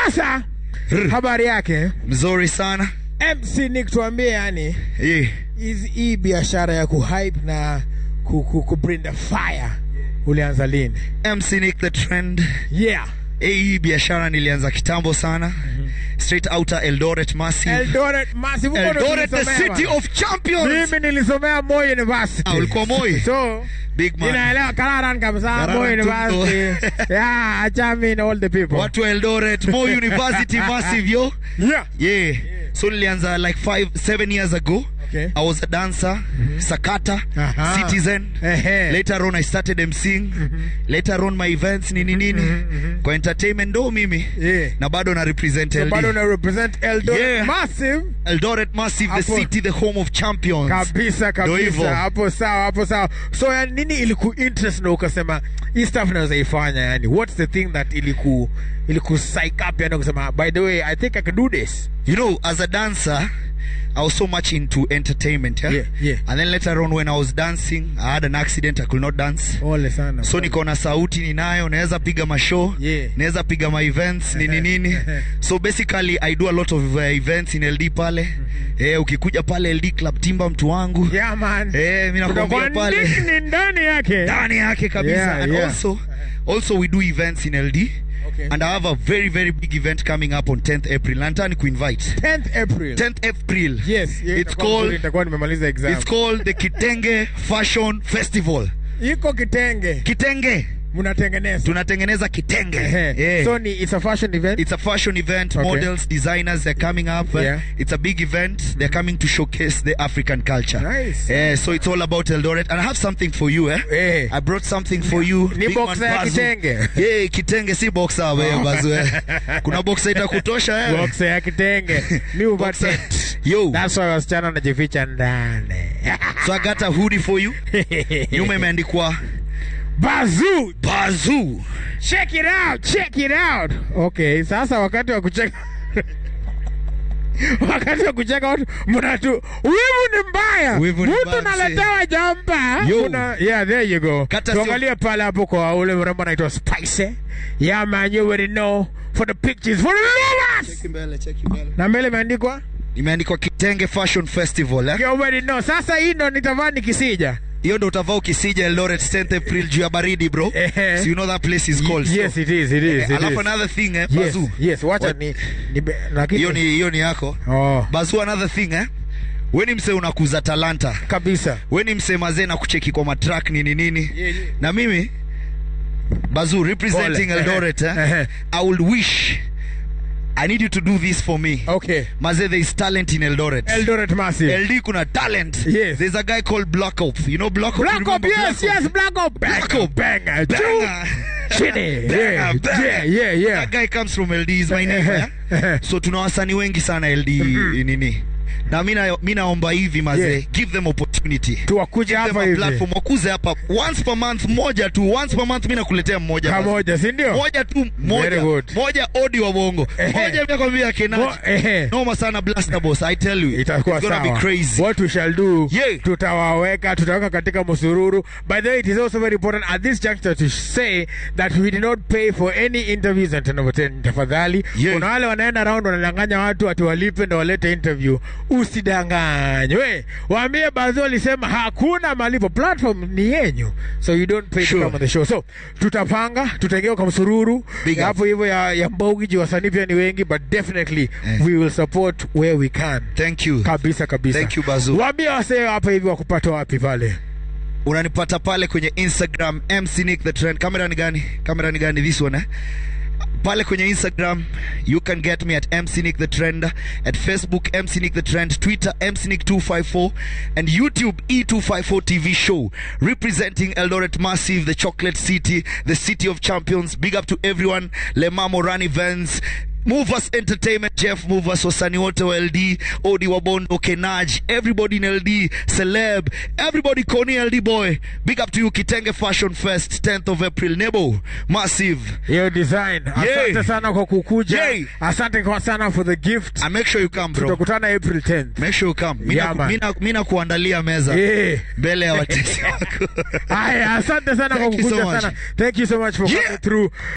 Sasa habari yake mzuri sana. MC Nick, tuambie yani hii biashara ya kuhype na bring the fire ulianza lini? MC Nick the Trend. Hii biashara nilianza kitambo sana. Straight outer Eldoret Massive. Eldoret the city of champions. Mimi nilisomea Moi University. Ulikuwa Moi? So big man. Ninaelewa Kararan kabisa Moi University. Acha mimi all the people. Watu Eldoret Moi University Massive yo. Yeah. So nilianza like 5-7 years ago. Okay. I was a dancer, Sakata, Citizen. Later on I started MCing. Later on my events nini. Kwa entertainment ndo mimi. Na bado na represent LD. Bado na represent Eldoret Massive. Eldoret Massive, the city, the home of champions. Kabisa. Hapo sawa. So yani nini iliku interest na ukasema hii stuff naweza ifanya yani? What's the thing that iliku psych up yani kusema by the way I think I can do this? You know, as a dancer I was so much into entertainment, yeah. And then later on when I was dancing, I had an accident, I could not dance. Ole sana. So niko na sauti ninayo, naweza piga mashow, naweza piga ma events nini. So basically I do a lot of events in LD pale. Ukikuja pale LD Club Timba mtu wangu. Yeah man. Mimi nakwambia pale. Ndani yake kabisa. Yeah, and also we do events in LD. Okay. And I have a very, very big event coming up on 10th April. Nantani kuinvite. 10th April. Yes. It's called the Kitenge Fashion Festival. Iko Kitenge. Tunatengeneza kitenge. So it's a fashion event? It's a fashion event. Okay. Models, designers, they're coming up. It's a big event. They're coming to showcase the African culture. Nice. So it's all about Eldoret. And I have something for you. I brought something for you. Ni boxa ya kitenge. Kitenge si boxa wewe Bazu. Kuna boxa itakutosha Boxa ya kitenge. New boxa. Yo. That's why wasichana wanajificha ndani. So I got a hoodie for you. Nyuma imeandikwa Bazoo. Check it out. Okay, sasa wakati wa kucheka watu mnatu wivu ni mbaya. Mtu naletewa jamba. There you go. Tuangalie pale hapo kwa ule mrembo anaitwa Spice. Yeah man, you already know. For the pictures, for the lovers. Check mbele. Na mbele imeandikwa Kitenge Fashion Festival. You already know. Sasa hii ndo nitavaa nikisija. Hiyo ndo utavaa ukisija Eldoret 10th April juu ya baridi bro. So you know that place is cold. Yes, it is. Alafu another thing Bazu. Yes, wacha ni lakini hiyo ni yako. Bazu, another thing wewe ni mse unakuza talanta. Kabisa. Wewe ni mse mazee na kucheki kwa matrack nini. Na mimi Bazu representing Eldoret I will wish I need you to do this for me. Okay. Maze, there is talent in Eldoret. Eldoret Massive. LD kuna talent. Yes. There's a guy called Black Op. You know Black Op? Yes, Black Op. Banger. Chini. Yeah. That guy comes from LD, is my name. So tuna wasanii wengi sana LD nini. Na mimi naomba hivi maze, give them opportunity. Tuwakuje hapa hivi. Platform wakuze hapa once per month, moja tu. Once per month mimi nakuletea mmoja. Pamoja, si ndio? Moja tu. Moja audio wa bongo. Moja nakwambia Kenaji. Noma sana Blaster Boss, I tell you. It's gonna be crazy. What we shall do, tutaweka katika msururu. By the way, it is also very important at this juncture to say that we did not pay for any interviews and tafadhali. Kuna wale wanaenda around wanadanganya watu ati walipe ndio walete interview. Usidanganywe. Waambie Bazu alisema hakuna malipo, platform ni yenyu. So you don't pay to come on the show. So tutaingia kwa msururu hapo hivyo ya Mbogi wasanii pia ni wengi, but definitely we will support where we can. Thank you. Kabisa. Thank you Bazu. Waambie wasee hapa hivi wakupata wapi pale? Unanipata pale kwenye Instagram MC Nick the Trend. Kamera ni gani this one Pale kwenye Instagram you can get me at MC Nick the Trend, at Facebook MC Nick the Trend, Twitter MC Nick 254, and YouTube E254 TV show, representing Eldoret Massive, the chocolate city, the city of champions. Big up to everyone. Lemamo Run Events, Move Us Entertainment, Jeff Move Us, Wasani wote wa LD, Odi Wabondo, Kenaj, everybody in LD, Celeb, everybody Koni LD boy. Big up to you, Kitenge Fashion Fest, 10th of April, Nebo, Massive. Your design. Asante sana kwa kukuja. Asante kwa sana for the gift. And make sure you come, bro. Tutakutana April 10th. Make sure you come. Mina kuandalia meza. Mbele ya watesi wako. Asante sana kwa kukuja sana. Thank you so much for coming through.